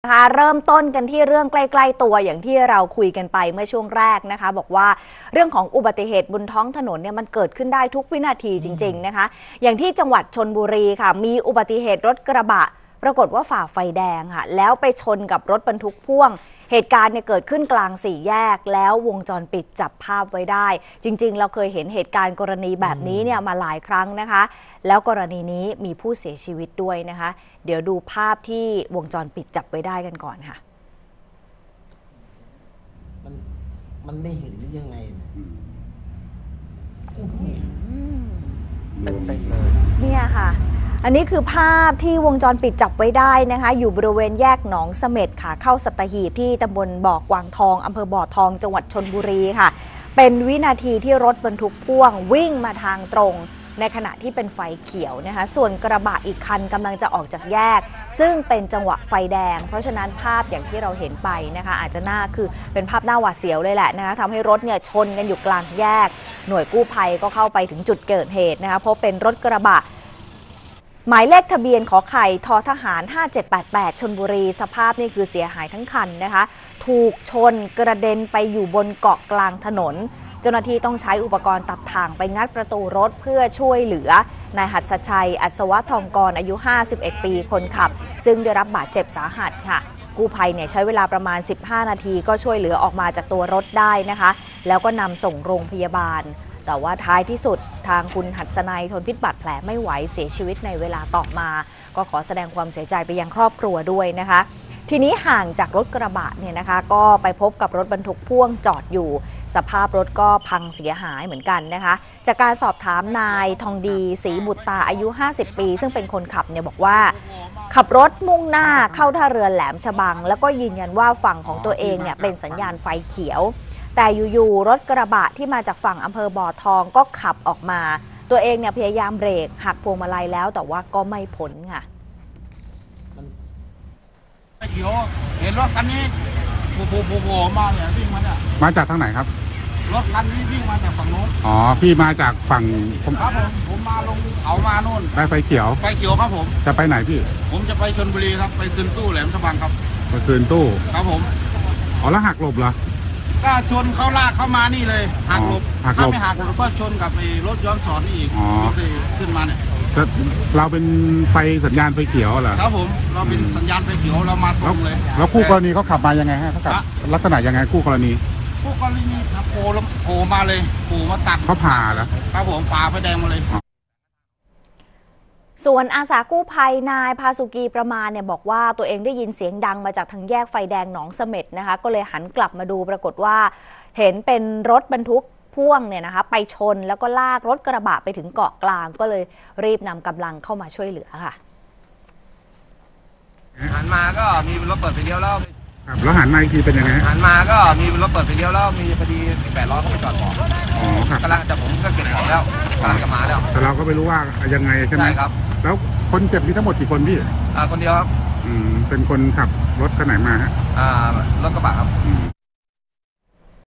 นะคะเริ่มต้นกันที่เรื่องใกล้ๆตัวอย่างที่เราคุยกันไปเมื่อช่วงแรกนะคะบอกว่าเรื่องของอุบัติเหตุบนท้องถนนเนี่ยมันเกิดขึ้นได้ทุกวินาทีจริงๆนะคะอย่างที่จังหวัดชลบุรีค่ะมีอุบัติเหตุรถกระบะปรากฏว่าฝ่าไฟแดงค่ะแล้วไปชนกับรถบรรทุกพ่วงเหตุการณ์เนี่ยเกิดขึ้นกลางสี่แยกแล้ววงจรปิดจับภาพไว้ได้จริงๆเราเคยเห็นเหตุการณ์กรณีแบบนี้เนี่ยมาหลายครั้งนะคะแล้วกรณีนี้มีผู้เสียชีวิตด้วยนะคะเดี๋ยวดูภาพที่วงจรปิดจับไว้ได้กันก่อนค่ะมันไม่เห็นหรือยังไงเต็มเลยเนี่ยค่ะอันนี้คือภาพที่วงจรปิดจับไว้ได้นะคะอยู่บริเวณแยกหนองเสม็ดค่ะเข้าสัตหีบที่ตำบลบ่อกวางทองอำเภอบ่อทองจังหวัดชลบุรีค่ะเป็นวินาทีที่รถบรรทุกพ่วงวิ่งมาทางตรงในขณะที่เป็นไฟเขียวนะคะส่วนกระบะอีกคันกำลังจะออกจากแยกซึ่งเป็นจังหวะไฟแดงเพราะฉะนั้นภาพอย่างที่เราเห็นไปนะคะอาจจะคือเป็นภาพหน้าหวาดเสียวเลยแหละนะคะทำให้รถเนี่ยชนกันอยู่กลางแยกหน่วยกู้ภัยก็เข้าไปถึงจุดเกิดเหตุนะคะเพราะเป็นรถกระบะหมายเลขทะเบียนขอไข่ททหาร5788ชลบุรีสภาพนี่คือเสียหายทั้งคันนะคะถูกชนกระเด็นไปอยู่บนเกาะกลางถนนเจ้าหน้าที่ต้องใช้อุปกรณ์ตัดทางไปงัดประตูรถเพื่อช่วยเหลือนายหัตถชัยอัศวะทองกรอายุ51ปีคนขับซึ่งได้รับบาดเจ็บสาหัสค่ะกู้ภัยเนี่ยใช้เวลาประมาณ15นาทีก็ช่วยเหลือออกมาจากตัวรถได้นะคะแล้วก็นำส่งโรงพยาบาลแต่ว่าท้ายที่สุดทางคุณหัตถนัยทนพิษบาดแผลไม่ไหวเสียชีวิตในเวลาต่อมาก็ขอแสดงความเสียใจไปยังครอบครัวด้วยนะคะทีนี้ห่างจากรถกระบะเนี่ยนะคะก็ไปพบกับรถบรรทุกพ่วงจอดอยู่สภาพรถก็พังเสียหายเหมือนกันนะคะจากการสอบถามนายทองดีศรีบุตรตาอายุ50ปีซึ่งเป็นคนขับเนี่ยบอกว่าขับรถมุ่งหน้าเข้าท่าเรือแหลมฉบังแล้วก็ยืนยันว่าฝั่งของตัวเองเนี่ยเป็นสัญญาณไฟเขียวแต่อยู่ๆรถกระบะที่มาจากฝั่งอำเภอบ่อทองก็ขับออกมาตัวเองเนี่ยพยายามเบรกหักพวงมาลัยแล้วแต่ว่าก็ไม่พ้นค่ะเขียวเห็นรถคันนี้โผล่มาเนี่ยวิ่งมาเนี่ยมาจากทางไหนครับรถคันนี้วิ่งมาจากฝั่งโน้นอ๋อพี่มาจากฝั่งครับผมมาลงเขามาโน่นได้ไฟเขียวครับผมจะไปไหนพี่ผมจะไปชลบุรีครับไปคืนตู้แหลมฉบังครับไปคืนตู้ครับผมอ๋อแล้วหักหลบเหรอก็ชนเขาลากเข้ามานี่เลยหักหลบถ้าไม่หักหลบก็ชนกับรถย้อนสอนนี่อีกที่ขึ้นมาเนี่ยเราเป็นไฟสัญญาณไฟเขียวเหรอครับผมเราเป็นสัญญาณไฟเขียวเรามาตรงเลยแล้วคู่กรณีเขาขับมายังไงฮะเขาขับลักษณะยังไงคู่กรณีครับโผล่มาเลยโผล่มาตัดเขาผ่าแล้วครับผมผ่าไฟแดงมาเลยส่วนอาสากู้ภัยนายพาสุกีประมาณเนี่ยบอกว่าตัวเองได้ยินเสียงดังมาจากทางแยกไฟแดงหนองเสม็ดนะคะก็เลยหันกลับมาดูปรากฏว่าเห็นเป็นรถบรรทุกพ่วงเนี่ยนะคะไปชนแล้วก็ลากรถกระบะไปถึงเกาะกลางก็เลยรีบนำกำลังเข้ามาช่วยเหลือค่ะหันมาก็มีรถเปิดไฟเลี้ยวแล้วแล้วหันมาอีกทีเป็นยังไงหันมาก็มีรถเปิดไฟเลี้ยวแล้วมีพอดี8ล้อเขาไปจอดบอกอ๋อครับกำลังจะผมก็เก็บของแล้วกำลังจะมาแล้วแต่เราก็ไม่รู้ว่ายังไงใช่ไหมใช่ครับแล้วคนเจ็บมีทั้งหมดกี่คนพี่คนเดียวครับเป็นคนขับรถคันไหนมาฮะรถกระบะครับ